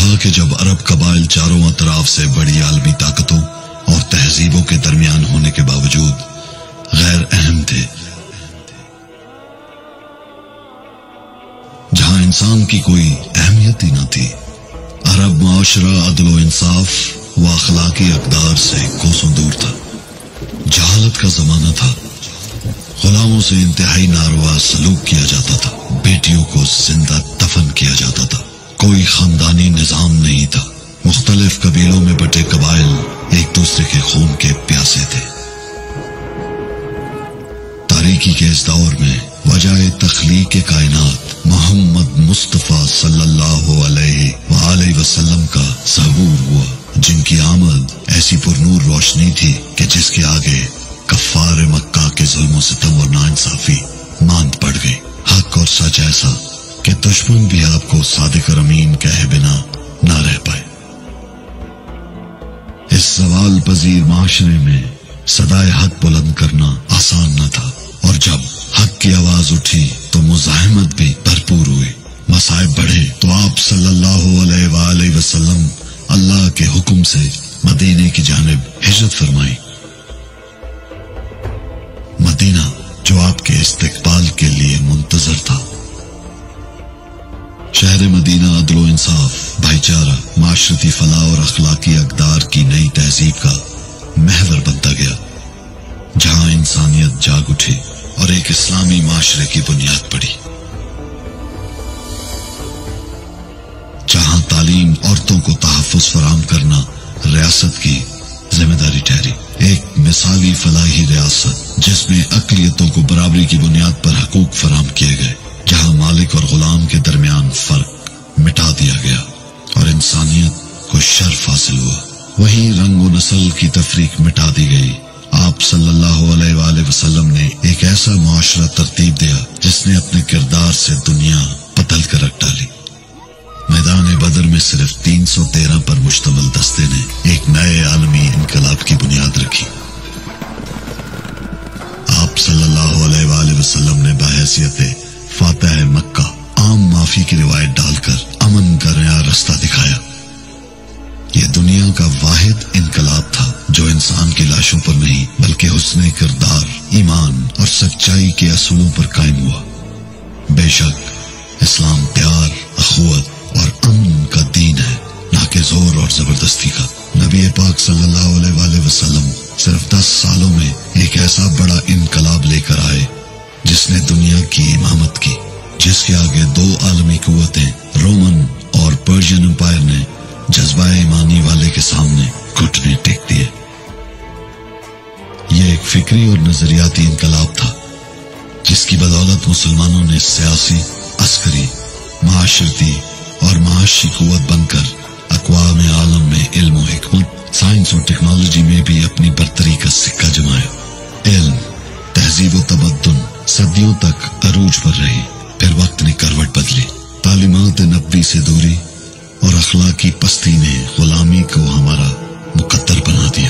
کہا کہ جب عرب قبائل چاروں اطراف سے بڑی عالمی طاقتوں اور تہذیبوں کے درمیان ہونے کے باوجود غیر اہم تھے، جہاں انسان کی کوئی اہمیت ہی نہ تھی، عرب معاشرہ عدل و انصاف و اخلاقی اقدار سے کوسوں دور تھا۔ جہالت کا زمانہ تھا، غلاموں سے انتہائی ناروا سلوک کیا جاتا تھا، بیٹیوں کو زندہ دفن کیا جاتا تھا، کوئی خاندانی نظام نہیں تھا، مختلف قبیلوں میں بٹے قبائل ایک دوسرے کے خون کے پیاسے تھے۔ تاریکی کے اس دور میں وجہ تخلیق کائنات محمد مصطفیٰ صلی اللہ علیہ وآلہ وسلم کا ظہور ہوا، جن کی آمد ایسی پرنور روشنی تھی کہ جس کے آگے کفار مکہ کے ظلم و ستم اور ناانصافی ماند پڑ گئی، حق اور سچ ایسا کہ دشمن بھی آپ کو صادق اور امین کہے بنا نہ رہ پائے۔ اس زوال پذیر معاشرے میں صدائے حق بلند کرنا آسان نہ تھا، اور جب حق کی آواز اٹھی تو مزاحمت بھی بھرپور ہوئی، مصائب بڑھے تو آپ صلی اللہ علیہ وآلہ وسلم اللہ کے حکم سے مدینے کی جانب ہجرت فرمائی۔ مدینہ جو آپ کے استقبال کے لیے منتظر تھا۔ شہر مدینہ عدل و انصاف، بھائی چارہ، معاشرتی فلاح اور اخلاقی اقدار کی نئی تہذیب کا محور بنتا گیا، جہاں انسانیت جاگ اٹھی اور ایک اسلامی معاشرے کی بنیاد پڑی، جہاں تعلیم عورتوں کو تحفظ فراہم کرنا ریاست کی ذمہ داری ٹھہری، ایک مثالی فلاحی ریاست جس میں اقلیتوں کو برابری کی بنیاد پر حقوق فراہم کیے گئے، جہاں مالک اور غلام کے درمیان فرق مٹا دیا گیا اور انسانیت کو شرف حاصل ہوا۔ وہیں رنگ و نسل کی تفریق مٹا دی گئی۔ آپ صلی اللہ علیہ وآلہ وسلم نے ایک ایسا معاشرہ ترتیب دیا جس نے اپنے کردار سے دنیا بدل کر رکھ ڈالی۔ میدان بدر میں صرف 313 پر مشتمل دستے نے ایک نئے عالمی انقلاب کی بنیاد رکھی۔ آپ صلی اللہ علیہ وآلہ وسلم نے بحیثیت فاتح مکہ عام معافی کی روایت ڈال کر امن کا نیا رستہ دکھایا۔ یہ دنیا کا واحد انقلاب تھا جو انسان کی لاشوں پر نہیں بلکہ حسن کردار، ایمان اور سچائی کے اصولوں پر قائم ہوا۔ بے شک اسلام پیار، اخوت اور امن کا دین ہے، نہ کہ زور اور زبردستی کا۔ نبی پاک صلی اللہ علیہ وآلہ وسلم صرف 10 سالوں میں ایک ایسا بڑا انقلاب لے کر آئے جس نے دنیا کی امامت کی، جس کے آگے 2 عالمی قوتیں رومن اور پرشین امپائر نے جذبہ ایمانی والے کے سامنے گھٹنے ٹیک دیے۔ یہ ایک فکری اور نظریاتی انقلاب تھا جس کی بدولت مسلمانوں نے سیاسی، عسکری، معاشرتی اور معاشی قوت بن کر اقوام عالم میں علم و حکمت، سائنس اور ٹیکنالوجی میں بھی اپنی برتری کا سکہ جمایا۔ علم، تہذیب و تمدن صدیوں تک عروج پر رہی، پھر وقت نے کروٹ بدلی، تعلیمات نبوی سے دوری اور اخلاقی پستی نے غلامی کو ہمارا مقدر بنا دیا۔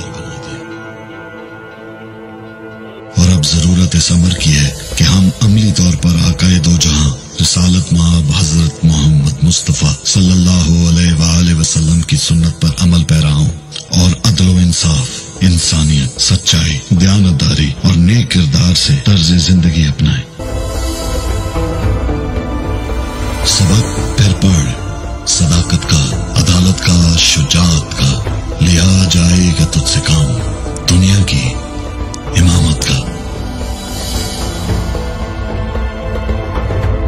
اور اب ضرورت اس امر کی ہے کہ ہم عملی طور پر آقائے دو جہاں رسالت مآب حضرت محمد مصطفیٰ صلی اللہ علیہ وآلہ وسلم کی سنت پر عمل پیرا ہوں اور عدل و انصاف، انسانیت، سچائی، دیانتداری اور نیک کردار سے طرز زندگی اپنائیں۔ سبق پھر پڑھ، صداقت کا، عدالت کا، شجاعت